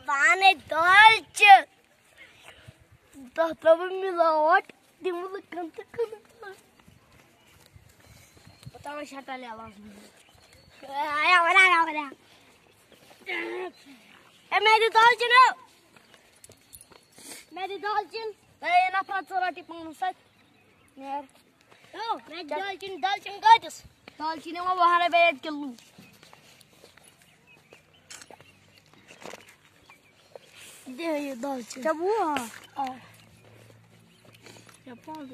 पाने दाल च तब मिलावट दिमुल कंत कन बताओ शटा ले आवाज आया ए मेरी दाल च ना मेरी दाल च ए ना पाचोराटी पाऊं सच यार ओ मैं दाल च गाजस दाल च ने वो बाहर बैठ किलो दे ये दाल च जब वो या पाऊं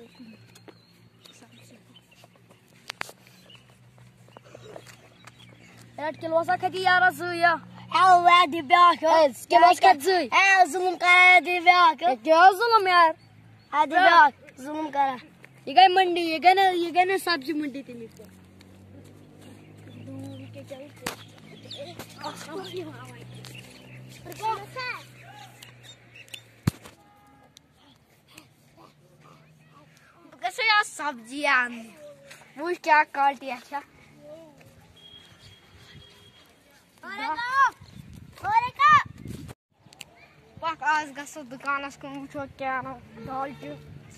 Ed kilosa kadi yara zuya. Allah di bak. Kilos kad zuy. Zulum kara di bak. Kya zulum yaar? Hadi bak. Zulum kara. Ye gay mandi. Ye gana sabzi mandi te nico. कैसे यार सब्जियां वो क्या काटी अच्छा Pak az gası dukanas kun çok kano dalcı.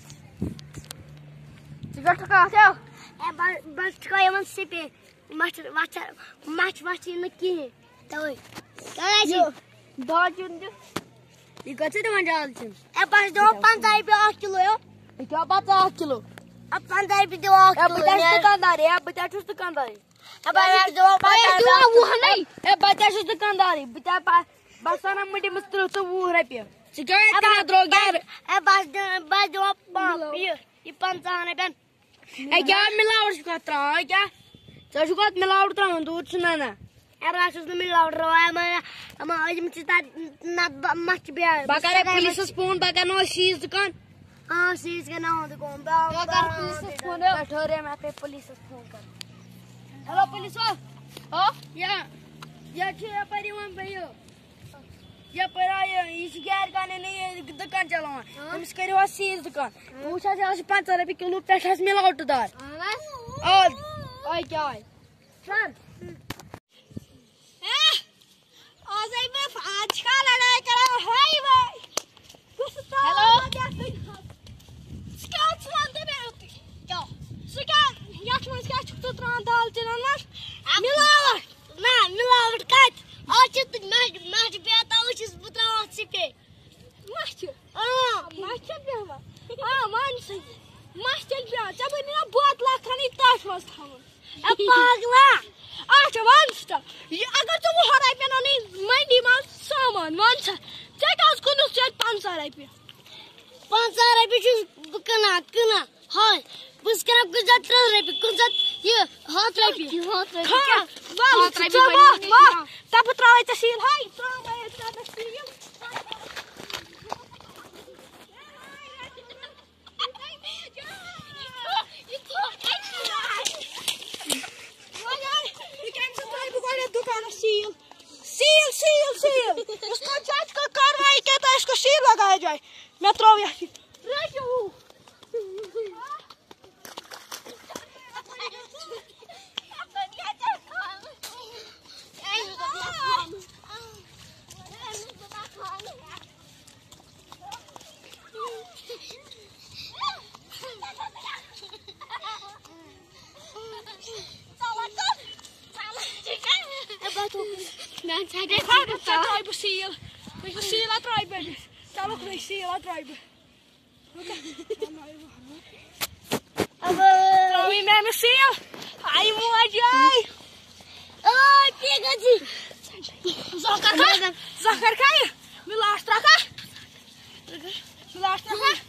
Sigara kakao. Bas çıkayamam sepe. Maç yine ki. Tamam. Tamam. Dalcı. Dikkat edin dalcı. Bas do 5 kilo yo. Kya baat 8 kilo. Ab 5 kilo 8 kilo. Bata dukandari. अब यार दो वो नहीं ए बच्चा से दुकानदारी बता बसाना muddy मस्त्र तो वो रुपया सिक्योर इतना द्रोग यार ए बस दो ये 5 बन ए क्या मिलावट का त्रा क्या सच को मिलावट त्रा दूर सुना ना यार रासुस ने मिलावट रहा है हम आज में चिता ना मच बिया बकारे पुलिस फोन बका नो सीज दुकान हां सीज का ना दुकान बका पुलिस फोन ठहरे मैं पे पुलिस फोन कर Hello police oh yeah ये परिवहन भैया ये पराया इस गैर काने नहीं दुकान चलावा हम इसके लिए सीज दुकान पूछा से 5 रुपए किलो पैसा मिलावट दार और ओए क्या है सर आज का लड़ाई करा हाय भाई हेलो स्काउट लांदे में क्या स्काउट याच मस क्या छुट्टू त्रान दाल चलन मिलावट ना मिलावट कत आज मैच बेता उस बुतरा सिपे मैच मैच बेवा मान से मैच बे जब ने बहुत लाखनी ताश मस थावन ए पागला आज वंस्ट अगर तुम हराई पे नहीं मंडी में सामान वन से जगह को 500 रुपए 500 रुपए कना हाय बस कर आपको 3 रुपए कौन सा ये हाथ रुपए क्या हाथ रुपए वाह तब ट्राई तहसील हाय ट्राई तहसील सील इसको जज को कार्रवाई कहता है इसको सील लगाया जाए मैं तो सील ड्राइवर चलो सील ड्राइवर मैं सील आई मुझे ठीक है जी Zakar kaya, milash traka.